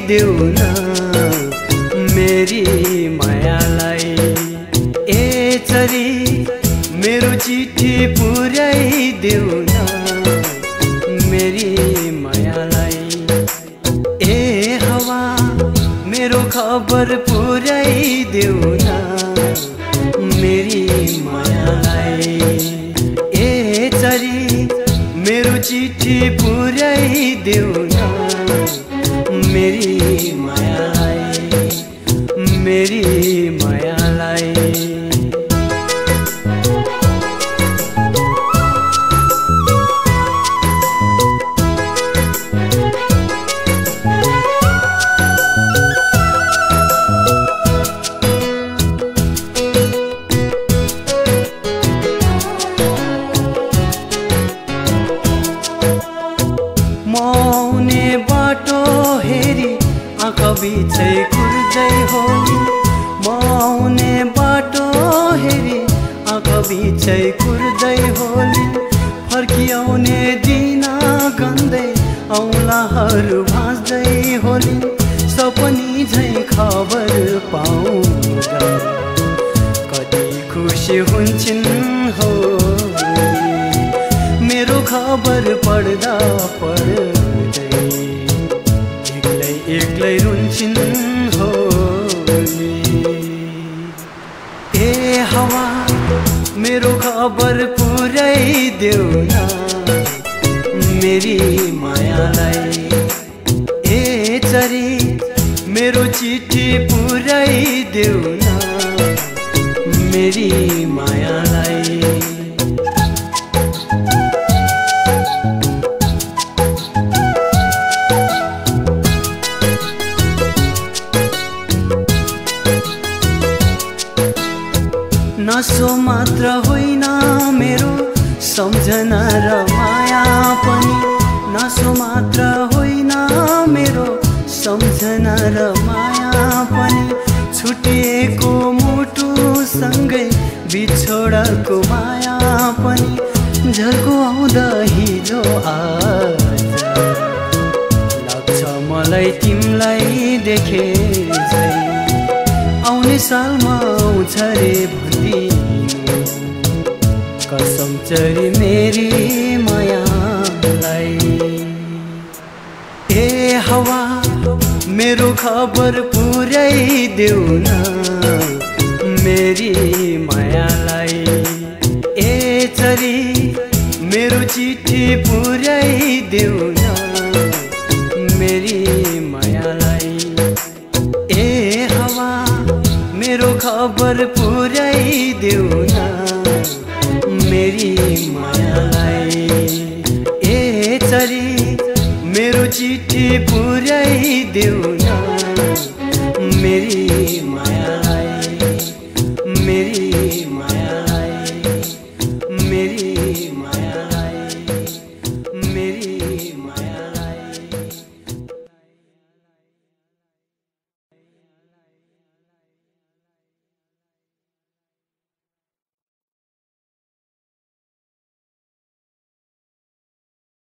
पुर्याइदेऊ न मेरी मायालाई। ए चरी मेरो चिठी पुर्याइदेऊ न मेरी मायालाई। ए हावा मेरो खबर पुर्याइदेऊ न मेरी मायालाई। ए चरी मेरो चिठी पुर्याइदेऊ न मेरी मायालाई, मेरी मायालाई। आउने बाटो हेरी आँखा बिछै कुर्दै होली। म आउने बाटो हेरी आँखा बिछै कुर्दै होली। फर्किआउने दिन गन्दै औँलाहरू भाँच्दै होली। सपनी झै खबर पाउँदा कति खुसी हुन्छन् होली। मेरो खबर पढ्दा पढ्दै एक्लै एक्लै रुन्छन् होली। ए हावा मेरो खबर पुर्याइदेऊ न मेरी मायालाई। ए चरी मेरो चिठी पुर्याइदेऊ न मेरी मायालाई। नसो मात्र होइन मेरो सम्झना र माया पनि। नसो मात्र होइन मेरो सम्झना र माया पनि। छुटिएको मुटुसँगै बिछोडको माया पनि। झर्को आउँदा हिजो आज लाग्छ मलाई तिमीलाई देखे झै। आउने सालमा आउँछ रे भन्दिनु कसम चरी मेरी मायालाई। ए हावा मेरो खबर पुर्याइदेऊ न मेरी मायालाई। ए चरी मेरो चिठी पुर्याइदेऊ न मेरी मायालाई। ए हावा मेरो खबर पुर्याइदेऊ न मेरी मायालाई। ए चरी मेरो चिठी पुर्याइदेऊ न मेरी माया।